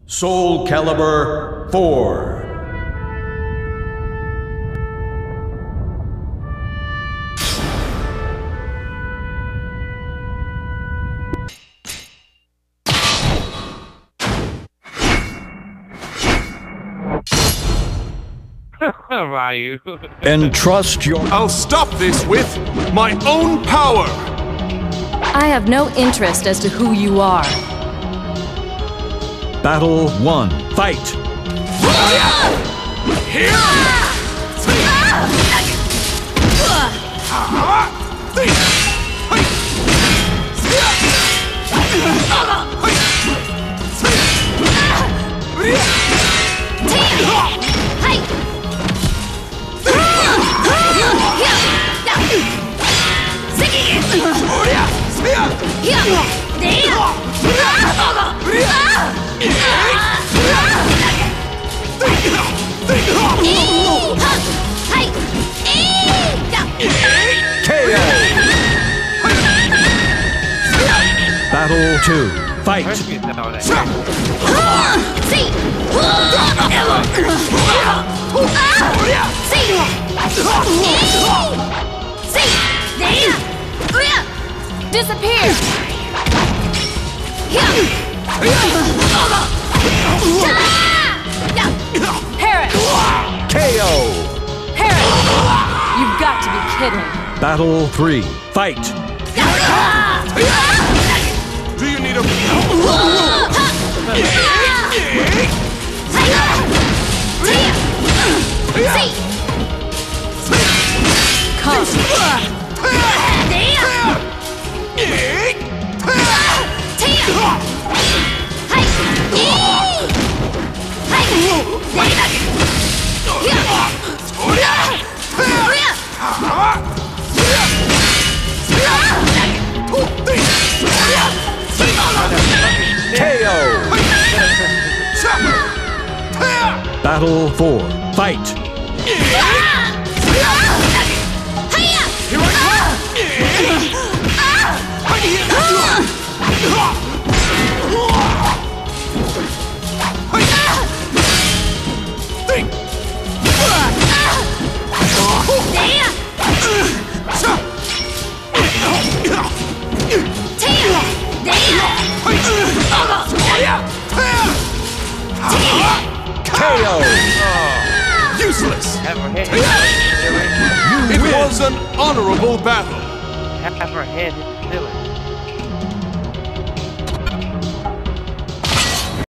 Soul Calibur 4. Ryu. Entrust your... I'll stop this with my own power! I have no interest as to who you are. Battle 1. Fight! Battle 2. Fight! Disappear! Harris! KO! Harris! You've got to be kidding. Battle 3. Fight! Do you need a... Come. KO! Battle 4. Fight! KO! Useless! You It was an honorable battle! Half her head is silly.